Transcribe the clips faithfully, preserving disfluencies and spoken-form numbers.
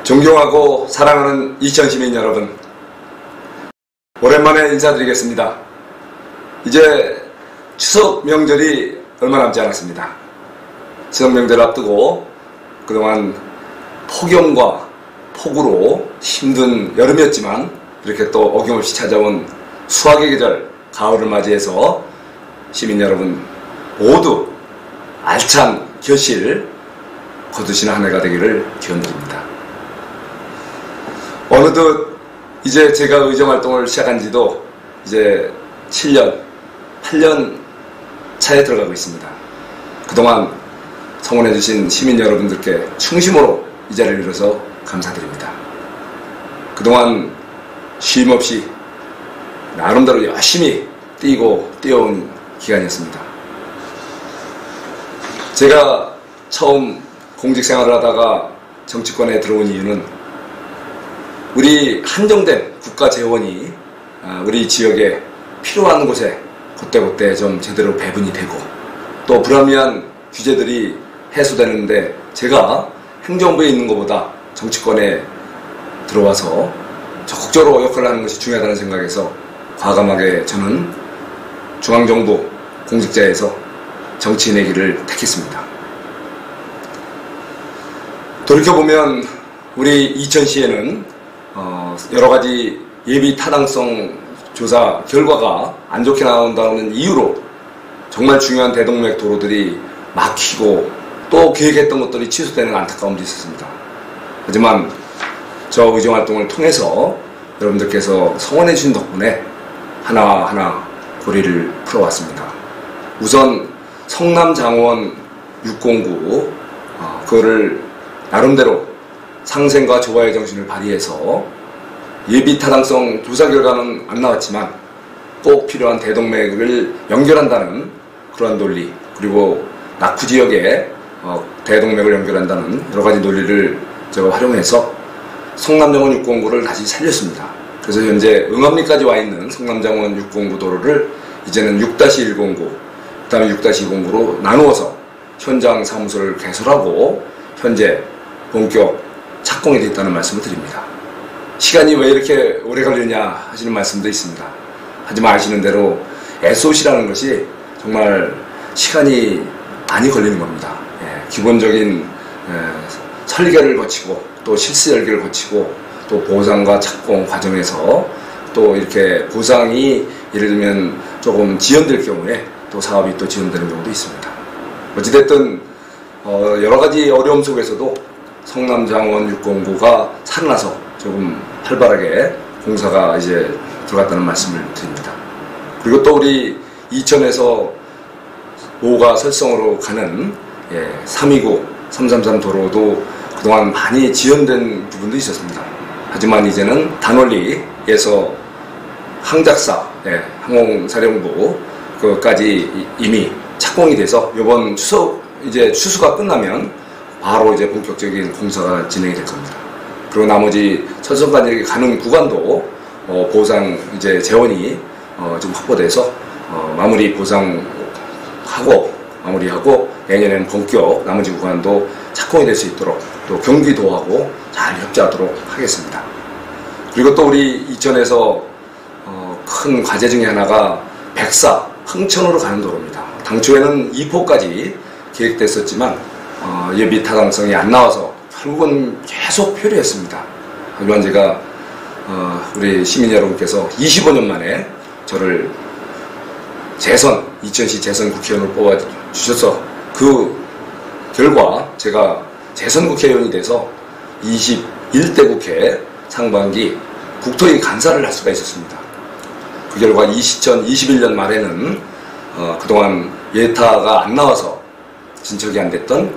존경하고 사랑하는 이천 시민 여러분, 오랜만에 인사드리겠습니다. 이제 추석 명절이 얼마 남지 않았습니다. 추석 명절 앞두고 그동안 폭염과 폭우로 힘든 여름이었지만 이렇게 또 어김없이 찾아온 수학의 계절 가을을 맞이해서 시민 여러분 모두 알찬 겨실 거두시는 한 해가 되기를 기원드립니다. 어느덧 이제 제가 의정활동을 시작한 지도 이제 칠 년, 팔 년 차에 들어가고 있습니다. 그동안 성원해주신 시민 여러분들께 충심으로 이 자리를 빌어서 감사드립니다. 그동안 쉼없이 나름대로 열심히 뛰고 뛰어온 기간이었습니다. 제가 처음 공직생활을 하다가 정치권에 들어온 이유는 우리 한정된 국가 재원이 우리 지역에 필요한 곳에 그때그때 좀 제대로 배분이 되고 또 불합리한 규제들이 해소되는데 제가 행정부에 있는 것보다 정치권에 들어와서 적극적으로 역할을 하는 것이 중요하다는 생각에서 과감하게 저는 중앙정부 공직자에서 정치인의 길을 택했습니다. 돌이켜보면 우리 이천시에는 어 여러가지 예비 타당성 조사 결과가 안 좋게 나온다는 이유로 정말 중요한 대동맥 도로들이 막히고 또 계획했던 것들이 취소되는 안타까움도 있었습니다. 하지만 저 의정활동을 통해서 여러분들께서 성원해 주신 덕분에 하나하나 고리를 풀어왔습니다. 우선 성남장원 육공구 어, 그거를 나름대로 상생과 조화의 정신을 발휘해서 예비 타당성 조사 결과는 안 나왔지만 꼭 필요한 대동맥을 연결한다는 그러한 논리, 그리고 낙후 지역에 어, 대동맥을 연결한다는 여러 가지 논리를 제가 활용해서 성남장원 육공구를 다시 살렸습니다. 그래서 현재 응암리까지 와 있는 성남장원 육공구 도로를 이제는 육 일공구, 그 다음에 육 이공구로 나누어서 현장 사무소를 개설하고 현재 본격 착공이 되어 있다는 말씀을 드립니다. 시간이 왜 이렇게 오래 걸리냐 하시는 말씀도 있습니다. 하지만 아시는 대로 에스오씨라는 것이 정말 시간이 많이 걸리는 겁니다. 예, 기본적인 예, 설계를 거치고 또 실시 설계를 거치고 또 보상과 착공 과정에서 또 이렇게 보상이 예를 들면 조금 지연될 경우에 또 사업이 또 지연되는 경우도 있습니다. 어찌됐든 어, 여러 가지 어려움 속에서도 성남장원 육공구가 살아나서 조금 활발하게 공사가 이제 들어갔다는 말씀을 드립니다. 그리고 또 우리 이천에서 오가 설성으로 가는 예, 삼이구, 삼삼삼 도로도 그동안 많이 지연된 부분도 있었습니다. 하지만 이제는 단원리에서 항작사, 예, 항공사령부 그까지 이미 착공이 돼서 이번 추석 이제 추수가 끝나면 바로 이제 본격적인 공사가 진행이 될 겁니다. 그리고 나머지 설성까지 가는 구간도 어, 보상 이제 재원이 어, 좀 확보돼서 어, 마무리 보상하고 마무리하고 내년에는 본격 나머지 구간도 착공이 될 수 있도록 또 경기도하고 잘 협조하도록 하겠습니다. 그리고 또 우리 이천에서 어, 큰 과제 중에 하나가 백사 흥천으로 가는 도로입니다. 당초에는 이포까지 계획됐었지만 어, 예비 타당성이 안 나와서 결국은 계속 표류했습니다. 하지만 제가 어, 우리 시민 여러분께서 이십오 년 만에 저를 재선, 이천시 재선 국회의원으로 뽑아주셔서 그 결과 제가 재선 국회의원이 돼서 이십일 대 국회 상반기 국토위 간사를 할 수가 있었습니다. 그 결과 이천이십일 년 말에는 어, 그동안 예타가 안 나와서 진척이 안 됐던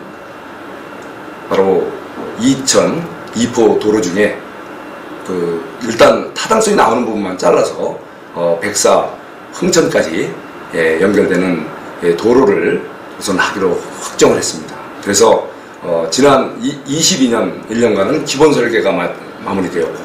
바로 이천 이포 도로 중에 그 일단 타당성이 나오는 부분만 잘라서 어, 백사 흥천까지 예, 연결되는 예, 도로를 우선 하기로 확정을 했습니다. 그래서 어, 지난 이, 이십이 년 일 년간은 기본 설계가 마, 마무리되었고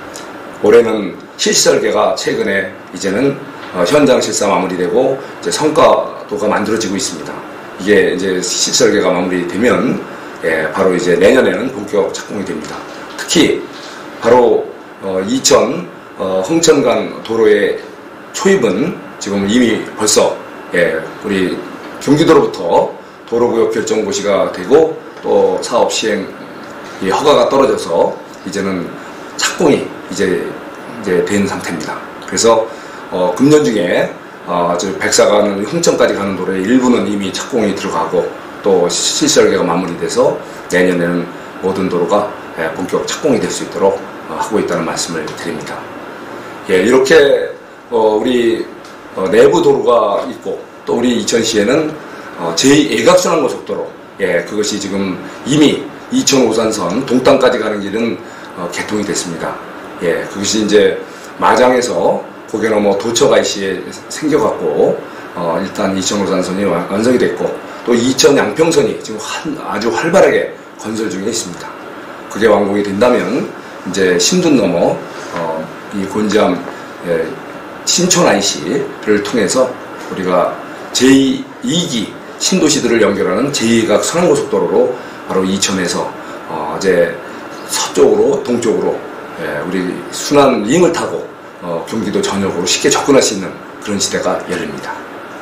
올해는 실시 설계가 최근에 이제는 어, 현장 실사 마무리되고 이제 성과도가 만들어지고 있습니다. 이게 이제 실시 설계가 마무리되면 예, 바로 이제 내년에는 본격 착공이 됩니다. 특히 바로 어, 이천 어, 홍천간 도로의 초입은 지금 이미 벌써 예, 우리 경기도로부터 도로구역 결정고시가 되고 또 사업 시행 허가가 떨어져서 이제는 착공이 이제 이제 된 상태입니다. 그래서 어, 금년 중에 어, 백사간 홍천까지 가는 도로의 일부는 이미 착공이 들어가고 또 실설계가 마무리돼서 내년에는 모든 도로가 예, 본격 착공이 될 수 있도록 어, 하고 있다는 말씀을 드립니다. 예, 이렇게 어, 우리 어, 내부 도로가 있고 또 우리 이천시에는 어, 제이 예각순환고속도로 예, 그것이 지금 이미 이천 오산선 동탄까지 가는 길은 어, 개통이 됐습니다. 예, 그것이 이제 마장에서 고개 넘어 도척 아이씨에 생겨갖고 어, 일단 이천 오산선이 완성이 됐고 또 이천 양평선이 지금 한, 아주 활발하게 건설 중에 있습니다. 그게 완공이 된다면 이제 신둔 넘어 어, 이 곤지암 예, 신촌 아이씨를 통해서 우리가 제이 기 신도시들을 연결하는 제이 각 순환고속도로로 바로 이천에서 어, 이제 서쪽으로 동쪽으로 예, 우리 순환 링을 타고 어, 경기도 전역으로 쉽게 접근할 수 있는 그런 시대가 열립니다.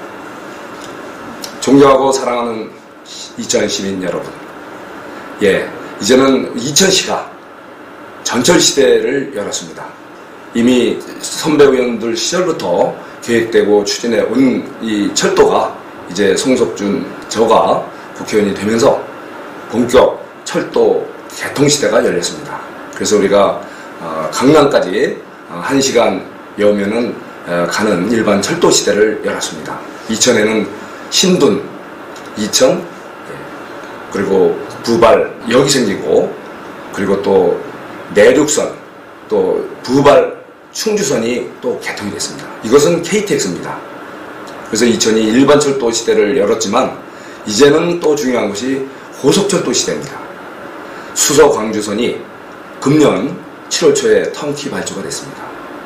존경하고 사랑하는 이천 시민 여러분, 예, 이제는 이천시가 전철 시대를 열었습니다. 이미 선배 의원들 시절부터 계획되고 추진해 온 이 철도가 이제 송석준 저가 국회의원이 되면서 본격 철도 개통 시대가 열렸습니다. 그래서 우리가 어, 강남까지 어, 한 시간여면은 어, 가는 일반 철도 시대를 열었습니다. 이천에는 신둔, 이천, 예, 그리고 부발 역이 생기고 그리고 또 내륙선, 또 부발 충주선이 또 개통이 됐습니다. 이것은 케이티엑스입니다. 그래서 이천이 일반 철도 시대를 열었지만 이제는 또 중요한 것이 고속철도 시대입니다. 수서 광주선이 금년 칠월 초에 턴키 발주가 됐습니다.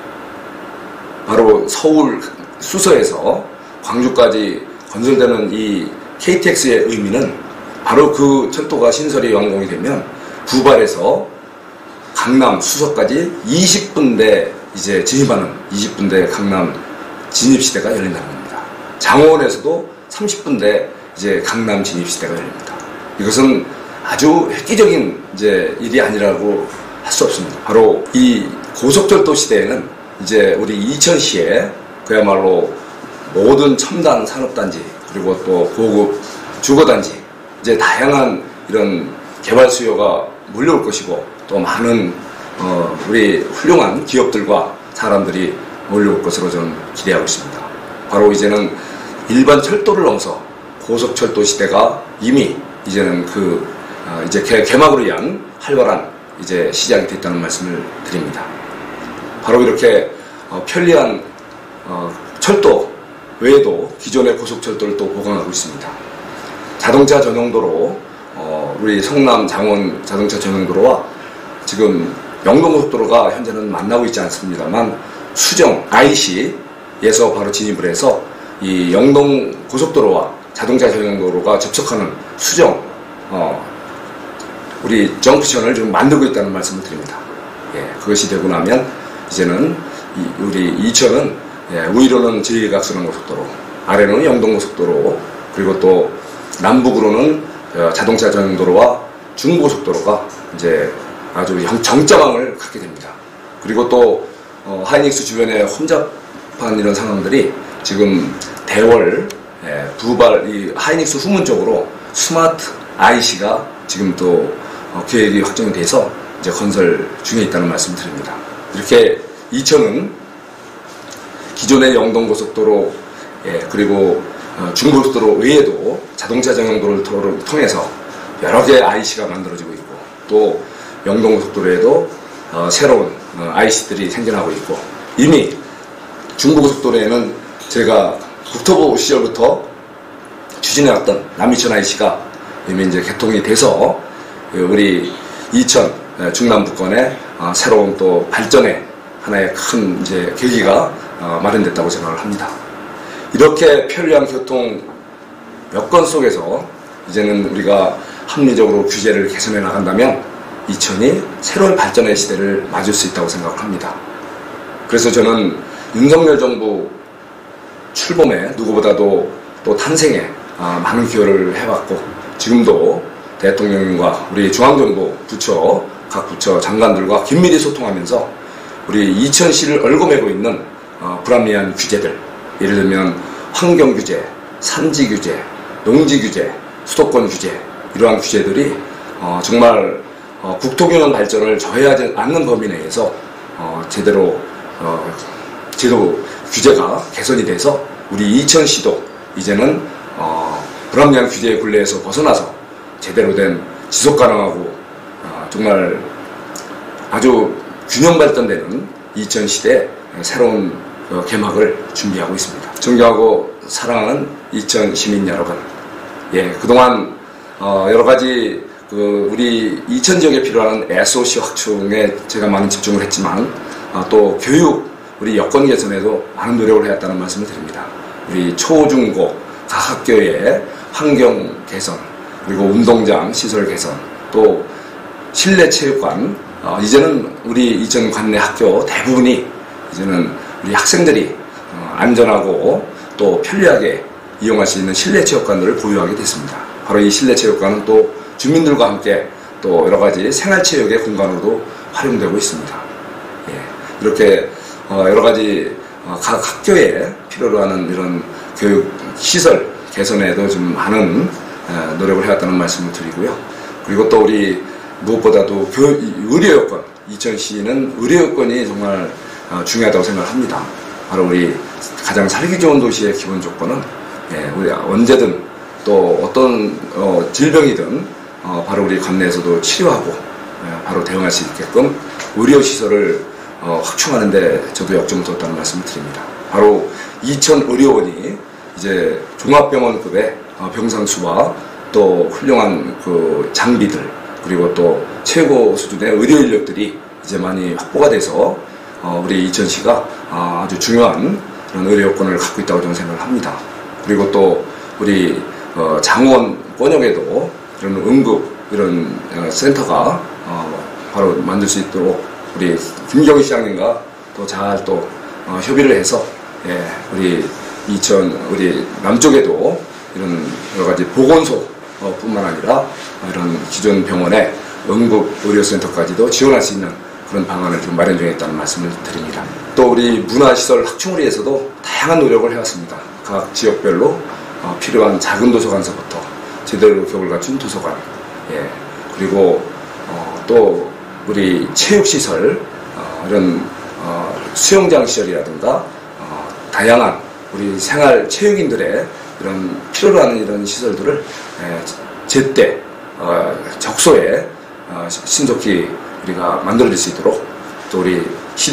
바로 서울 수서에서 광주까지 건설되는 이 케이티엑스의 의미는 바로 그 철도가 신설이 완공이 되면 부발에서 강남 수서까지 이십 분대 이제 진입하는 이십 분대 강남 진입 시대가 열린다는 겁니다. 장원에서도 삼십 분대 이제 강남 진입 시대가 열립니다. 이것은 아주 획기적인 이제 일이 아니라고 할 수 없습니다. 바로 이 고속철도 시대에는 이제 우리 이천시에 그야말로 모든 첨단 산업단지 그리고 또 고급 주거단지 이제 다양한 이런 개발 수요가 몰려올 것이고 또 많은 어 우리 훌륭한 기업들과 사람들이 몰려올 것으로 저는 기대하고 있습니다. 바로 이제는 일반 철도를 넘어서 고속철도 시대가 이미 이제는 그 어 이제 개, 개막으로 위한 활발한 이제 시작이 됐다는 말씀을 드립니다. 바로 이렇게 어 편리한 어 철도 외에도 기존의 고속철도를 또 보강하고 있습니다. 자동차 전용도로 어 우리 성남 장원 자동차 전용도로와 지금 영동고속도로가 현재는 만나고 있지 않습니다만 수정 아이씨에서 바로 진입을 해서 이 영동고속도로와 자동차 전용도로가 접촉하는 수정 어 우리 정크션을 좀 만들고 있다는 말씀을 드립니다. 예, 그것이 되고 나면 이제는 이, 우리 이천은 예, 위로는 제이 각 순환고속도로, 아래로는 영동고속도로, 그리고 또 남북으로는 어, 자동차 전용도로와 중고속도로가 이제 아주 정점함을 갖게 됩니다. 그리고 또 어, 하이닉스 주변에 혼잡한 이런 상황들이 지금 대월, 예, 부발, 이 하이닉스 후문 쪽으로 스마트 아이씨가 지금 또 어, 계획이 확정이 돼서 이제 건설 중에 있다는 말씀 드립니다. 이렇게 이천은 기존의 영동고속도로, 예, 그리고 어, 중고속도로 외에도 자동차 전용도로를 통해서 여러 개의 아이씨가 만들어지고 있고 또 영동고속도로에도 어, 새로운 어, 아이씨들이 생겨나고 있고 이미 중부고속도로에는 제가 국토부 시절부터 추진해왔던 남이천 아이씨가 이미 이제 개통이 돼서 우리 이천 중남부권의 어, 새로운 또 발전의 하나의 큰 이제 계기가 어, 마련됐다고 생각을 합니다. 이렇게 편리한 교통 여건 속에서 이제는 우리가 합리적으로 규제를 개선해 나간다면 이천이 새로운 발전의 시대를 맞을 수 있다고 생각을 합니다. 그래서 저는 윤석열 정부 출범에 누구보다도 또 탄생에 많은 기여를 해왔고, 지금도 대통령과 우리 중앙정부 부처, 각 부처 장관들과 긴밀히 소통하면서 우리 이천시를 얽어매고 있는 불합리한 규제들, 예를 들면 환경규제, 산지규제, 농지규제, 수도권 규제, 이러한 규제들이 정말 국토균형 발전을 저해하지 않는 범위 내에서 제대로 제도 규제가 개선이 돼서 우리 이천시도 이제는 어, 불합리한 규제의 굴레에서 벗어나서 제대로 된 지속가능하고 어, 정말 아주 균형 발전되는 이천시대 새로운 어, 개막을 준비하고 있습니다. 존경하고 사랑하는 이천 시민 여러분, 예, 그동안 어, 여러 가지 그 우리 이천 지역에 필요한 에스오씨 확충에 제가 많이 집중을 했지만 어, 또 교육, 우리 여건 개선에도 많은 노력을 해왔다는 말씀을 드립니다. 우리 초, 중, 고 각 학교의 환경 개선, 그리고 운동장 시설 개선, 또 실내 체육관, 어, 이제는 우리 이천 관내 학교 대부분이 이제는 우리 학생들이 어, 안전하고 또 편리하게 이용할 수 있는 실내 체육관들을 보유하게 됐습니다. 바로 이 실내 체육관은 또 주민들과 함께 또 여러 가지 생활체육의 공간으로도 활용되고 있습니다. 예, 이렇게 어, 여러 가지 어, 각 학교에 필요로 하는 이런 교육 시설 개선에도 좀 많은 에, 노력을 해왔다는 말씀을 드리고요. 그리고 또 우리 무엇보다도 교, 의료 여건, 이천시는 의료 여건이 정말 어, 중요하다고 생각합니다. 바로 우리 가장 살기 좋은 도시의 기본 조건은 예, 우리 언제든 또 어떤 어, 질병이든 어, 바로 우리 관내에서도 치료하고 예, 바로 대응할 수 있게끔 의료시설을 어, 확충하는 데 저도 역점을 뒀다는 말씀을 드립니다. 바로 이천 의료원이 이제 종합병원급의 어, 병상수와 또 훌륭한 그 장비들, 그리고 또 최고 수준의 의료 인력들이 이제 많이 확보가 돼서 어, 우리 이천시가 어, 아주 중요한 그런 의료 여건을 갖고 있다고 저는 생각을 합니다. 그리고 또 우리 어, 장원 권역에도 이런 응급 이런 어, 센터가 어, 바로 만들 수 있도록 우리 김경희 시장님과 또 잘 또 어, 협의를 해서 예, 우리 이천 우리 남쪽에도 이런 여러 가지 보건소 어, 뿐만 아니라 이런 기존 병원의 응급 의료센터까지도 지원할 수 있는 그런 방안을 좀 마련 중에 있다는 말씀을 드립니다. 또 우리 문화시설 확충을 위해서도 다양한 노력을 해왔습니다. 각 지역별로 어, 필요한 작은 도서관서부터 제대로 격을 갖춘 도서관, 예, 그리고 어, 또 우리 체육시설, 어, 이런 어, 수영장 시설이라든가 어, 다양한 우리 생활 체육인들의 이런 필요로 하는 이런 시설들을 에, 제때 어, 적소에 어, 신속히 우리가 만들어질 수 있도록 또 우리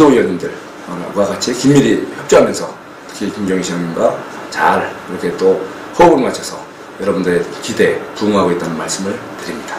시도위원님들과 같이 긴밀히 협조하면서 특히 김경희 시장님과 잘 이렇게 또 호흡을 맞춰서 여러분들의 기대에 부응하고 있다는 말씀을 드립니다.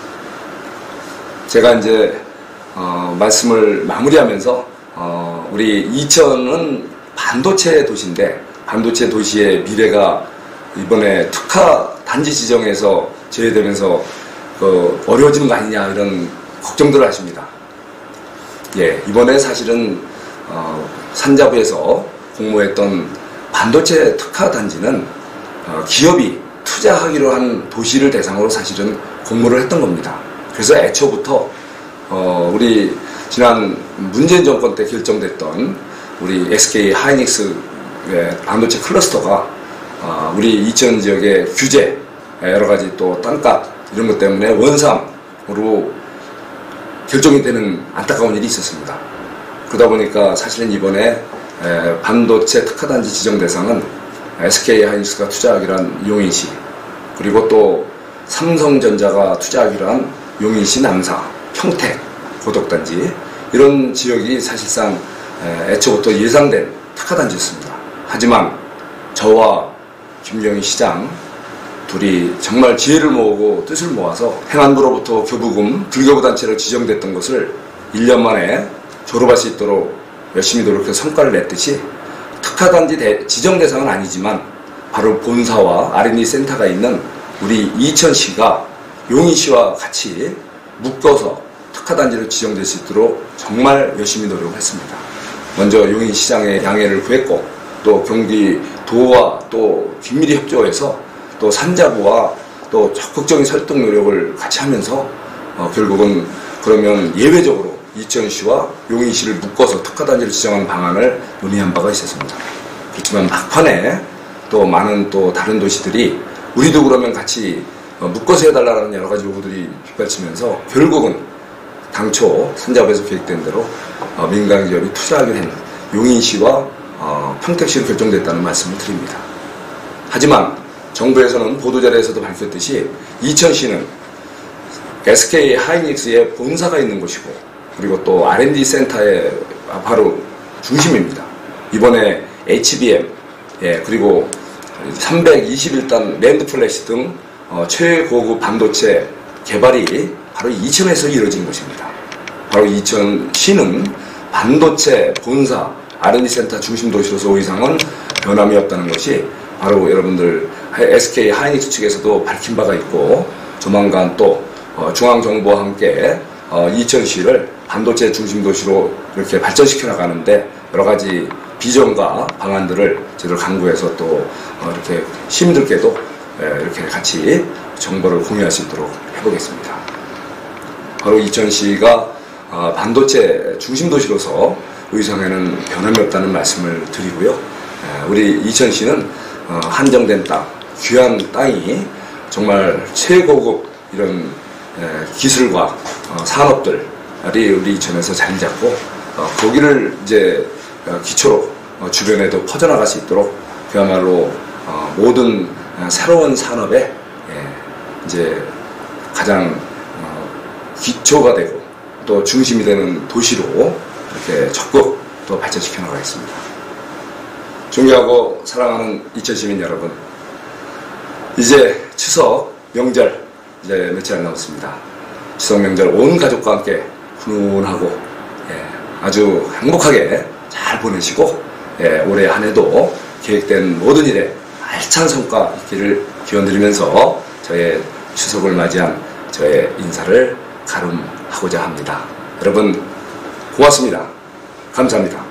제가 이제 어, 말씀을 마무리하면서 어, 우리 이천은 반도체 도시인데 반도체 도시의 미래가 이번에 특화 단지 지정에서 제외되면서 그 어려워지는 거 아니냐 이런 걱정들을 하십니다. 예, 이번에 사실은 어, 산자부에서 공모했던 반도체 특화 단지는 어, 기업이 투자하기로 한 도시를 대상으로 사실은 공모를 했던 겁니다. 그래서 애초부터 어, 우리 지난 문재인 정권 때 결정됐던 우리 에스케이 하이닉스의 반도체 클러스터가 어, 우리 이천 지역의 규제, 여러 가지 또 땅값 이런 것 때문에 원삼으로 결정이 되는 안타까운 일이 있었습니다. 그러다 보니까 사실은 이번에 에, 반도체 특화단지 지정 대상은 에스케이 하이닉스가 투자하기로 한 용인시, 그리고 또 삼성전자가 투자하기로 한 용인시 남사, 평택, 고덕단지 이런 지역이 사실상 에, 애초부터 예상된 특화단지였습니다. 하지만 저와 김경희 시장 둘이 정말 지혜를 모으고 뜻을 모아서 행안부로부터 교부금, 불교부단체로 지정됐던 것을 일 년 만에 졸업할 수 있도록 열심히 노력해서 성과를 냈듯이 특화단지 대, 지정 대상은 아니지만 바로 본사와 알 앤 디 센터가 있는 우리 이천시가 용인시와 같이 묶어서 특화단지로 지정될 수 있도록 정말 열심히 노력을 했습니다. 먼저 용인시장의 양해를 구했고 또 경기도와 또 긴밀히 협조해서 또 산자부와 또 적극적인 설득 노력을 같이 하면서 어, 결국은 그러면 예외적으로 이천시와 용인시를 묶어서 특화단지를 지정하는 방안을 논의한 바가 있었습니다. 그렇지만 막판에 또 많은 또 다른 도시들이 우리도 그러면 같이 어, 묶어서 해달라는 여러 가지 요구들이 빗발치면서 결국은 당초 산자부에서 계획된 대로 어, 민간기업이 투자하게 된 용인시와 어, 평택시로 결정됐다는 말씀을 드립니다. 하지만 정부에서는 보도자료에서도 밝혔듯이 이천시는 에스케이 하이닉스의 본사가 있는 곳이고 그리고 또 알 앤 디 센터의 바로 중심입니다. 이번에 에이치비엠 예, 그리고 삼백이십일 단 랜드 플래시 등 어, 최고급 반도체 개발이 바로 이천에서 이루어진 것입니다. 바로 이천시는 반도체 본사 알 앤 디 센터 중심 도시로서 의상은 변함이 없다는 것이 바로 여러분들 에스케이 하이닉스 측에서도 밝힌 바가 있고 조만간 또 어, 중앙정부와 함께 어, 이천시를 반도체 중심 도시로 이렇게 발전시켜 나가는데 여러 가지 비전과 방안들을 저희들 강구해서 또 어, 이렇게 시민들께도 예, 이렇게 같이 정보를 공유할 수 있도록 해보겠습니다. 바로 이천시가 어, 반도체 중심 도시로서 의상에는 변함이 없다는 말씀을 드리고요. 예, 우리 이천시는 어, 한정된 땅, 귀한 땅이 정말 최고급 이런 예, 기술과 어, 산업들이 우리 이천에서 자리 잡고 어, 거기를 이제 어, 기초로 어, 주변에도 퍼져나갈 수 있도록 그야말로 어, 모든 어, 새로운 산업의 예, 이제 가장 어, 기초가 되고 또 중심이 되는 도시로 이렇게 적극 또 발전시켜 나가겠습니다. 존경하고 사랑하는 이천시민 여러분, 이제 추석 명절 이제 며칠 안 남았습니다. 추석 명절 온 가족과 함께 훈훈하고 예, 아주 행복하게 잘 보내시고 예, 올해 한 해도 계획된 모든 일에 알찬 성과 있기를 기원드리면서 저의 추석을 맞이한 저의 인사를 가름하고자 합니다. 여러분 고맙습니다. 감사합니다.